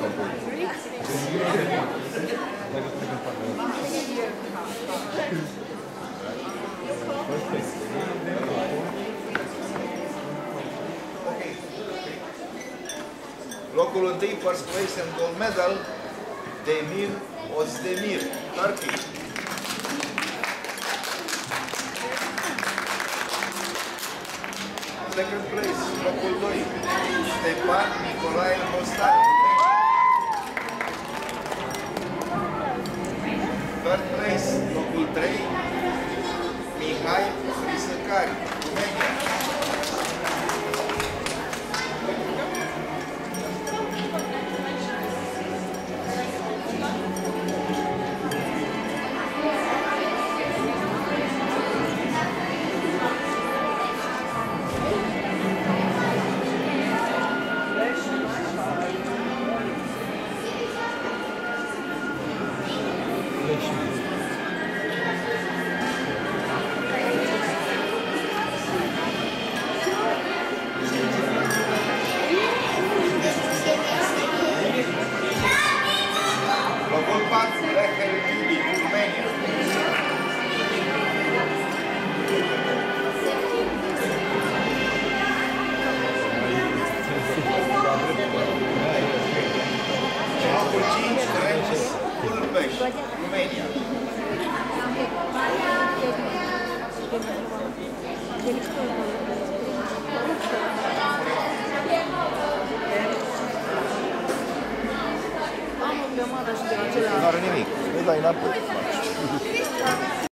Locul întâi, first place and gold medal, Demir Ozdemir, Turkey. Second place, locul 2, Stepan Nicolae Mostar. Third place, locul 3, Mihai Risăcari, România. Locul 4, Lehel Iubi, România. Locul 5, Regis Culpeș, România. Nu are nimic, îi dai înapoi.